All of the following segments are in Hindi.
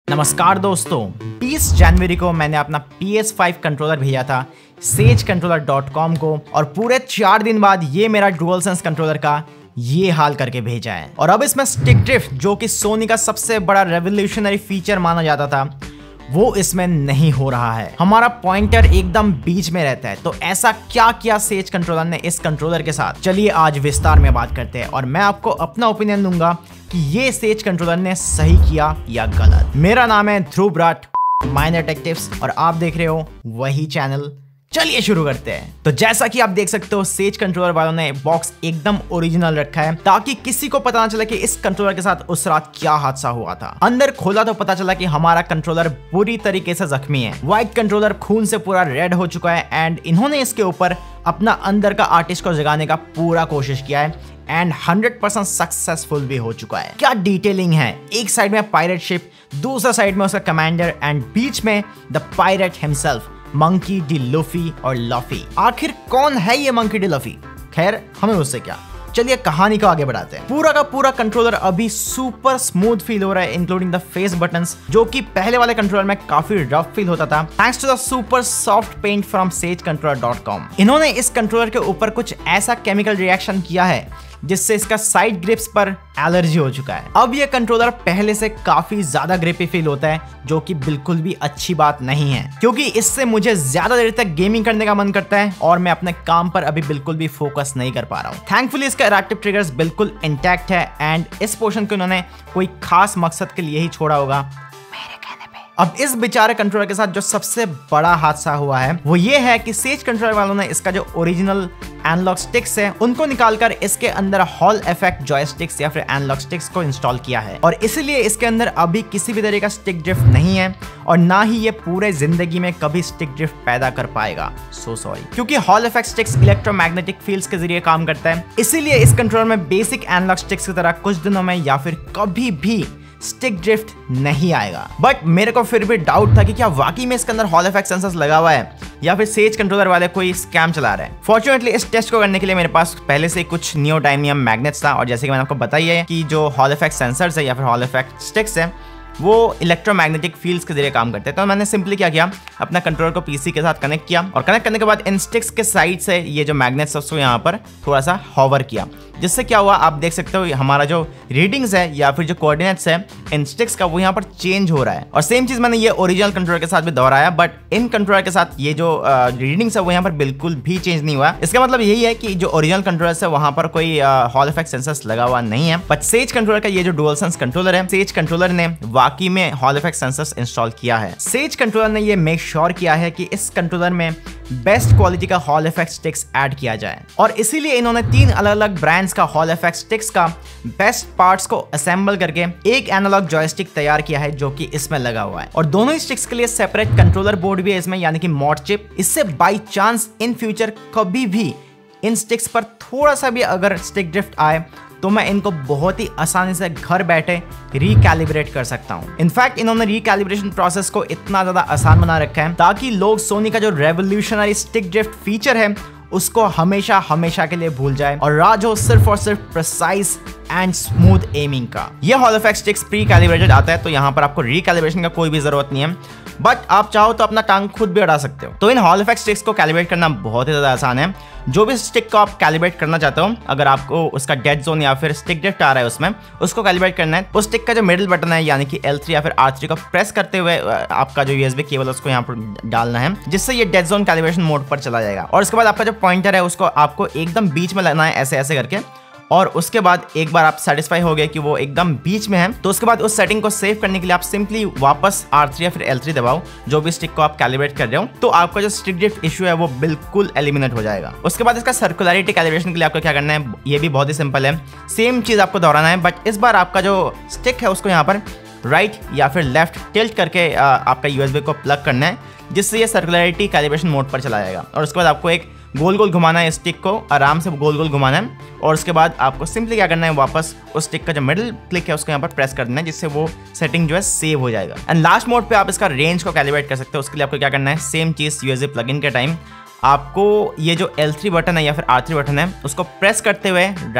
नमस्कार दोस्तों, 20 जनवरी को मैंने अपना PS5 कंट्रोलर भेजा था sagecontroller.com को और पूरे 4 दिन बाद ये मेरा DualSense कंट्रोलर का ये हाल करके भेजा है। और अब इसमें स्टिक ड्रिफ्ट, जो कि सोनी का सबसे बड़ा रेवोल्यूशनरी फीचर माना जाता था, वो इसमें नहीं हो रहा है। हमारा पॉइंटर एकदम बीच में रहता है। तो ऐसा क्या किया सेज कंट्रोलर ने इस कंट्रोलर के साथ, चलिए आज विस्तार में बात करते हैं और मैं आपको अपना ओपिनियन दूंगा कि ये सेज कंट्रोलर ने सही किया या गलत। मेरा नाम है ध्रुव ब्राट, माइनर टेक टिप्स, और आप देख रहे हो वही चैनल। चलिए शुरू करते हैं। तो जैसा कि आप देख सकते हो, सेज कंट्रोलर वालों ने बॉक्स एकदम ओरिजिनल रखा है ताकि किसी को पता ना चले कि इस कंट्रोलर के साथ उस रात क्या हादसा हुआ था। अंदर खोला तो पता चला कि हमारा कंट्रोलर बुरी तरीके से जख्मी है। व्हाइट कंट्रोलर खून से पूरा रेड हो चुका है एंड इन्होंने इसके ऊपर अपना अंदर का आर्टिस्ट को जगाने का पूरा कोशिश किया है एंड 100% सक्सेसफुल भी हो चुका है। क्या डिटेलिंग है, एक साइड में पायरेट शिप, दूसरा साइड में उसका कमांडर एंड बीच में the pirate himself, monkey D Luffy और लफी। आखिर कौन है ये मंकी डी लफी? खैर, हमें उससे क्या, चलिए कहानी को आगे बढ़ाते हैं। पूरा का पूरा कंट्रोलर अभी सुपर स्मूथ फील हो रहा है, इंक्लूडिंग द फेस बटन्स, जो कि पहले वाले कंट्रोलर में काफी रफ फील होता था, thanks to the super soft paint from sagecontroller.com। इन्होंने इस कंट्रोलर के ऊपर कुछ ऐसा केमिकल रिएक्शन किया है जिससे इसका साइड ग्रिप्स पर एलर्जी हो चुका है। अब ये कंट्रोलर पहले से काफी ज्यादा ग्रिपी फील होता है, जो कि बिल्कुल भी अच्छी बात नहीं है, क्योंकि इससे मुझे ज्यादा देर तक गेमिंग करने का मन करता है और मैं अपने काम पर अभी बिल्कुल भी फोकस नहीं कर पा रहा हूँ। थैंकफुली इसका एडेप्टिव ट्रिगर्स बिल्कुल इंटैक्ट है एंड इस पोर्शन को उन्होंने कोई खास मकसद के लिए ही छोड़ा होगा। अब इस बेचारे कंट्रोलर के साथ जो सबसे बड़ा हादसा हुआ है वो ये है कि सेज कंट्रोलर वालों ने इसका जो ओरिजिनल एनालॉग स्टिक्स है उनको निकालकर इसके अंदर हॉल इफेक्ट जॉयस्टिक्स या फिर एनालॉग स्टिक्स को इंस्टॉल किया है और इसीलिए इसके अंदर अभी किसी भी तरह का स्टिक ड्रिफ्ट नहीं है और ना ही ये पूरे जिंदगी में कभी स्टिक ड्रिफ्ट पैदा कर पाएगा। सो सॉरी, क्योंकि Hall effect sticks electromagnetic fields के जरिए काम करता है, इसीलिए इस कंट्रोलर में बेसिक एनालॉग स्टिक्स की तरह कुछ दिनों में या फिर कभी भी स्टिक ड्रिफ्ट नहीं आएगा। बट मेरे को फिर भी डाउट था कि क्या वाकई में इसके अंदर हॉल इफेक्ट सेंसर्स लगा हुआ है या फिर सेज कंट्रोलर वाले कोई स्कैम चला रहे हैं। फॉर्चुनेटली इस टेस्ट को करने के लिए मेरे पास पहले से कुछ नियोडायमियम मैग्नेट्स था और जैसे कि मैंने आपको बताया है कि जो हॉल इफेक्ट सेंसर्स है या फिर हॉल इफेक्ट स्टिक्स है वो इलेक्ट्रोमैग्नेटिक फील्ड्स के जरिए काम करते हैं। तो मैंने सिंपली क्या किया, अपना कंट्रोलर को पीसी के साथ कनेक्ट किया और कनेक्ट करने के बाद इन स्टिक्स के साइड से ये जो मैग्नेट्स है उसको यहाँ पर थोड़ा सा हॉवर किया, जिससे क्या हुआ आप देख सकते हो हमारा जो रीडिंग्स है या फिर जो कोऑर्डिनेट्स है इन स्टिक्स का वो यहाँ पर चेंज हो रहा है। और सेम चीज मैंने ये ओरिजिनल कंट्रोलर के साथ भी दोहराया, बट इन कंट्रोलर के साथ ये जो रीडिंग्स है वो यहाँ पर बिल्कुल भी चेंज नहीं हुआ। इसका मतलब यही है कि जो ओरिजिनल कंट्रोलर है वहां पर कोई हॉल इफेक्ट सेंसर्स लगा हुआ नहीं है। बट सेज कंट्रोलर का ये जो DualSense कंट्रोलर है, सेज कंट्रोलर ने वाकई में हॉल इफेक्ट सेंसर्स इंस्टॉल किया है। सेज कंट्रोलर ने ये मेक श्योर किया है कि इस कंट्रोलर में बेस्ट क्वालिटी का हॉल इफेक्ट स्टिक्स ऐड किया जाए और इसीलिए इन्होंने 3 अलग अलग ब्रांड्स का हॉल इफेक्ट स्टिक्स का बेस्ट पार्ट्स को असेंबल करके एक एनालॉग जॉयस्टिक तैयार किया है जो कि इसमें लगा हुआ है। और दोनों ही स्टिक्स के लिए सेपरेट कंट्रोलर बोर्ड भी है इसमें, यानी कि मॉड चिप। इससे बाई चांस इन फ्यूचर कभी भी इन स्टिक्स पर थोड़ा सा भी अगर स्टिक ड्रिफ्ट आए तो मैं इनको बहुत ही आसानी से घर बैठे रिकैलिब्रेट कर सकता हूं। इनफैक्ट इन्होंने रिकैलिब्रेशन प्रोसेस को इतना ज्यादा आसान बना रखा है ताकि लोग सोनी का जो रेवोल्यूशनरी स्टिक ड्रिफ्ट फीचर है उसको हमेशा हमेशा के लिए भूल जाए और राज हो सिर्फ और सिर्फ प्रिसाइज एंड स्मूथ एमिंग का। ये Hall effect sticks pre calibrated आता है, तो यहाँ पर आपको रिकैलिब्रेशन का कोई भी जरूरत नहीं है, बट आप चाहो तो अपना टांग खुद भी अड़ा सकते हो। तो इन हॉल इफेक्ट स्टिक्स को कैलिब्रेट करना बहुत ही ज्यादा आसान है। जो भी स्टिक को आप कैलिब्रेट करना चाहते हो, अगर आपको उसका डेड जोन या फिर स्टिक ड्रिफ्ट आ रहा है उसमें उसको कैलिब्रेट करना है, उस स्टिक का जो मिडिल बटन है यानी कि L3 या फिर R3 को प्रेस करते हुए आपका जो USB केबल है उसको यहाँ पर डालना है, जिससे ये डेड जोन कैलिब्रेशन मोड पर चला जाएगा। और उसके बाद आपका जो पॉइंटर है उसको आपको एकदम बीच में लाना है ऐसे ऐसे करके, और उसके बाद एक बार आप सेटिस्फाई हो गए कि वो एकदम बीच में है तो उसके बाद उस सेटिंग को सेव करने के लिए आप सिंपली वापस R3 या फिर L3 दबाओ जो भी स्टिक को आप कैलिब्रेट कर रहे हो, तो आपका जो स्टिक ड्रिफ्ट इशू है वो बिल्कुल एलिमिनेट हो जाएगा। उसके बाद इसका सर्कुलरिटी कैलिब्रेशन के लिए आपको क्या करना है, ये भी बहुत ही सिंपल है, सेम चीज आपको दोहराना है, बट इस बार आपका जो स्टिक है उसको यहाँ पर राइट या फिर लेफ्ट टिल्ट करके आपका USB को प्लग करना है, जिससे ये सर्कुलरिटी कैलिब्रेशन मोड पर चला जाएगा। और उसके बाद आपको एक गोल गोल घुमाना है, स्टिक को आराम से गोल गोल घुमाना है और उसके बाद आपको सिंपली क्या करना है, वापस उस स्टिक का जो मिडिल क्लिक है उसको यहाँ पर प्रेस कर देना है, जिससे वो सेटिंग जो है सेव हो जाएगा। एंड लास्ट मोड पे आप इसका रेंज को कैलिब्रेट कर सकते हो। उसके लिए आपको क्या करना है, सेम चीज USB प्लगइन के टाइम आपको ये जो L3 बटन है या फिर R3 बटन है उसको प्रेस करते हुए राइट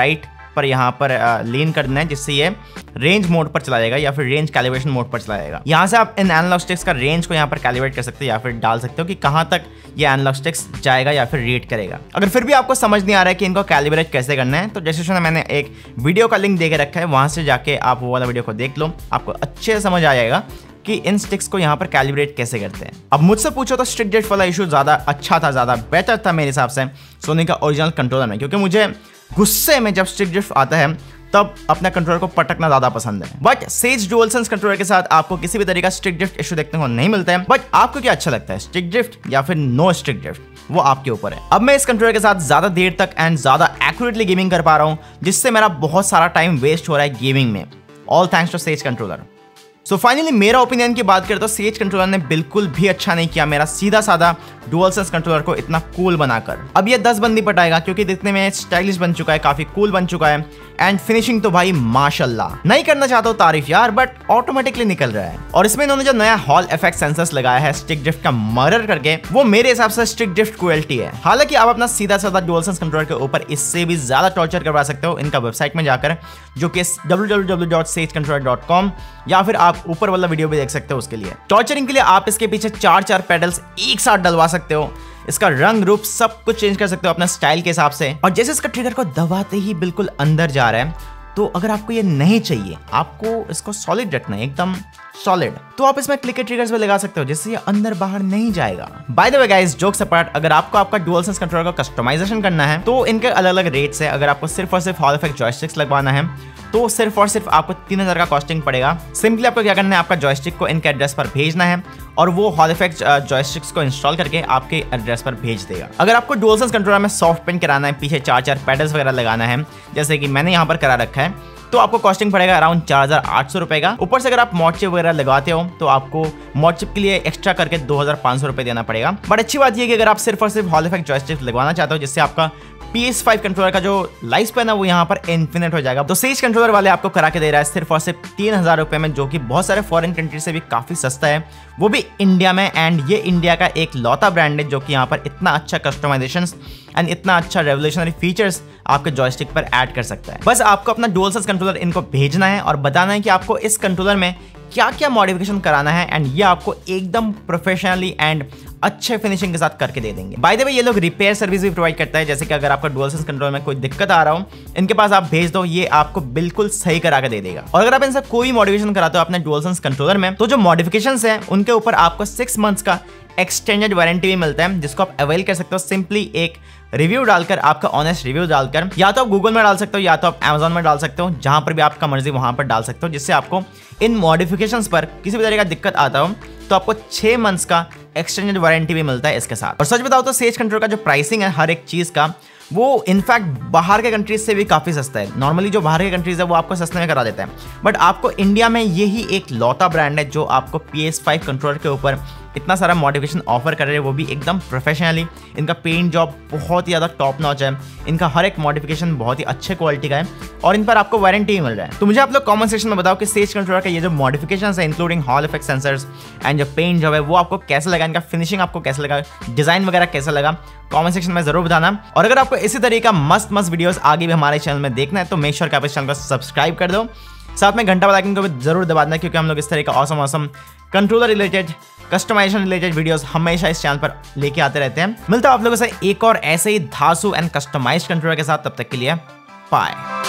पर यहाँ पर लीन कर देना है, जिससे ये रेंज मोड पर चला जाएगा या फिर रेंज कैलिब्रेशन मोड पर चला जाएगा। यहाँ से आप इन एनालॉग स्टिक्स का रेंज को यहाँ पर कैलिब्रेट कर सकते हो या फिर डाल सकते हो कि कहाँ तक ये एनालॉग स्टिक्स जाएगा या फिर रीड करेगा। अगर फिर भी आपको समझ नहीं आ रहा है कि इनको कैलिब्रेट कैसे करना है, तो डिस्क्रिप्शन में मैंने एक वीडियो का लिंक दे के रखा है, वहां से जाके आप वो वाला वीडियो को देख लो, आपको अच्छे से समझ आ जाएगा कि इन स्टिक्स को यहाँ पर कैलिब्रेट कैसे करते हैं। अब मुझसे पूछो तो स्टिक ड्रिफ्ट वाला इशू ज़्यादा अच्छा था, ज़्यादा बेटर था मेरे हिसाब से सोनी का ओरिजिनल कंट्रोलर में, क्योंकि मुझे गुस्से में जब स्टिक ड्रिफ्ट आता है तब अपने कंट्रोलर को पटकना ज़्यादा पसंद है। बट सेज डुअलसेंस कंट्रोलर के साथ आपको किसी भी तरीके का स्टिक ड्रिफ्ट इशू देखने को नहीं मिलता है। बट आपको क्या अच्छा लगता है, स्टिक ड्रिफ्ट या फिर नो स्टिक ड्रिफ्ट, वो आपके ऊपर है। अब मैं इस कंट्रोलर के साथ ज़्यादा देर तक एंड ज़्यादा एक्यूरेटली गेमिंग कर पा रहा हूँ, जिससे मेरा बहुत सारा टाइम वेस्ट हो रहा है गेमिंग में, all thanks to Sage controller. So finally मेरा ओपिनियन की बात करें तो सेज कंट्रोलर ने बिल्कुल भी अच्छा नहीं किया मेरा सीधा साधा डुअलसेंस कंट्रोलर को इतना कूल बनाकर। अब ये 10 बंदी पटाएगा, क्योंकि दिखने में स्टाइलिश बन चुका है, काफी कूल बन चुका है, एंड फिनिशिंग तो भाई माशाल्लाह। नहीं करना चाहता हूँ तारीफ यार, बट ऑटोमेटिकली निकल रहा है। और इसमें इन्होंने जो नया हॉल इफेक्ट सेंसर्स लगाया है स्टिक ड्रिफ्ट का मर्डर करके, वो मेरे हिसाब से स्टिक ड्रिफ्ट क्वालिटी है। हालांकि आप अपना सीधा साधा डुअलसेंस कंट्रोलर के ऊपर इससे भी ज्यादा टॉर्चर करवा सकते हो इनका वेबसाइट में जाकर, जो कि www.sagecontroller.com, या फिर आप ऊपर वाला वीडियो भी देख सकते हो। उसके लिए टॉर्चरिंग के लिए आप इसके पीछे 4 पेडल्स एक साथ डलवा सकते हो, इसका रंग रूप सब कुछ चेंज कर सकते हो अपना स्टाइल के हिसाब से। और जैसे इसका ट्रिगर को दबाते ही बिल्कुल अंदर जा रहा है, तो अगर आपको ये नहीं चाहिए, आपको इसको सॉलिड रखना है एकदम सॉलिड, तो आप इसमें क्लिक ट्रिगर्स भी लगा सकते हो, जिससे ये अंदर बाहर नहीं जाएगा। By the way guys, jokes apart, अगर आपको आपका डुअलसेंस कंट्रोलर का कस्टमाइजेशन करना है तो इनके अलग अलग रेट्स है। अगर आपको सिर्फ और सिर्फ हॉल इफेक्ट जॉयस्टिक्स लगवाना है तो सिर्फ और सिर्फ आपको 3000 का कॉस्टिंग पड़ेगा। सिंपली आपको क्या करना है, आपका जॉयस्टिक को इनके एड्रेस पर भेजना है और वो हॉल इफेक्ट जॉयस्टिक्स को इंस्टॉल करके आपके एड्रेस पर भेज देगा। अगर आपको डुअलसेंस कंट्रोलर में सॉफ्ट पिन कराना है, पीछे 4 पेडल्स वगैरह लगाना है, जैसे कि मैंने यहाँ पर करा रखा है, तो आपको कॉस्टिंग पड़ेगा अराउंड 4800 रुपए का। ऊपर से अगर आप मॉड चिप वगैरह लगाते हो तो आपको मॉड चिप के लिए एक्स्ट्रा करके 2500 रुपए देना पड़ेगा। बट अच्छी बात यह कि अगर आप सिर्फ और सिर्फ हॉल इफेक्ट जॉयस्टिक लगवाना चाहते हो, जिससे आपका PS5 कंट्रोलर का जो लाइफ स्पैन है वो यहाँ पर इन्फिनिट हो जाएगा, तो सेज कंट्रोलर वाले आपको करा के दे रहा है सिर्फ और सिर्फ 3000 रुपए में, जो कि बहुत सारे फॉरेन कंट्री से भी काफी सस्ता है, वो भी इंडिया में। एंड ये इंडिया का एक लौता ब्रांड है जो कि यहाँ पर इतना अच्छा कस्टमाइजेशन एंड इतना अच्छा रेवोल्यूशनरी फीचर्स आपके जॉयस्टिक पर ऐड कर सकता है। बस आपको अपना डुअलसेंस कंट्रोलर इनको भेजना है और बताना है कि आपको इस कंट्रोलर में क्या क्या मॉडिफिकेशन कराना है, एंड ये आपको एकदम प्रोफेशनली एंड अच्छे फिनिशिंग के साथ करके दे देंगे। बाय द वे, ये लोग रिपेयर सर्विस भी प्रोवाइड करता है, जैसे कि अगर आपका डुअलसेंस कंट्रोलर में कोई दिक्कत आ रहा हो, इनके पास आप भेज दो, ये आपको बिल्कुल सही करा के दे देगा। और अगर आप इनसे कोई मॉडिफिकेशन कराते हो अपने डुअलसेंस कंट्रोलर में, तो जो मॉडिफिकेशंस हैं उनके ऊपर आपको 6 मंथ्स का एक्सटेंडेड वारंटी भी मिलता है, जिसको आप अवेल कर सकते हो सिंपली एक रिव्यू डालकर, आपका ऑनेस्ट रिव्यू डालकर। या तो आप गूगल में डाल सकते हो या तो आप Amazon में डाल सकते हो, जहां पर भी आपका मर्जी वहां पर डाल सकते हो, जिससे आपको इन मॉडिफिकेशंस पर किसी भी तरह का दिक्कत आता हो तो आपको 6 मंथ्स का एक्सटेंडेड वारंटी भी मिलता है इसके साथ। और सच बताओ तो सेज कंट्रोलर का जो प्राइसिंग है हर एक चीज का, वो इनफैक्ट बाहर के कंट्रीज से भी काफ़ी सस्ता है। नॉर्मली जो बाहर के कंट्रीज है वो आपको सस्ते में करा देता है, बट आपको इंडिया में यही एक लौता ब्रांड है जो आपको PS5 कंट्रोलर के ऊपर इतना सारा मॉडिफिकेशन ऑफर कर रहे हैं, वो भी एकदम प्रोफेशनली। इनका पेंट जॉब बहुत ही ज़्यादा टॉप नॉच है, इनका हर एक मॉडिफिकेशन बहुत ही अच्छे क्वालिटी का है और इन पर आपको वारंटी ही मिल रहा है। तो मुझे आप लोग कमेंट सेक्शन में बताओ कि सेज कंट्रोलर का ये जो मॉडिफिकेशन है including Hall effect sensors and जो पेंट जॉब है वो आपको कैसा लगा, इनका फिनिशिंग आपको कैसा लगा, डिजाइन वगैरह कैसा लगा, कमेंट सेक्शन में जरूर बताना। और अगर आपको इसी तरह का मस्त वीडियोस आगे भी हमारे चैनल में देखना है तो मेक श्योर कि आप इस चैनल को सब्सक्राइब कर दो, साथ में घंटा वाला आइकन को भी जरूर दबा देना, क्योंकि हम लोग इस तरह का awesome controller related, customization related videos हमेशा इस चैनल पर लेके आते रहते हैं। मिलता है आप लोगों से एक और ऐसे ही धांसू एंड कस्टमाइज्ड कंट्रोलर के साथ, तब तक के लिए बाय।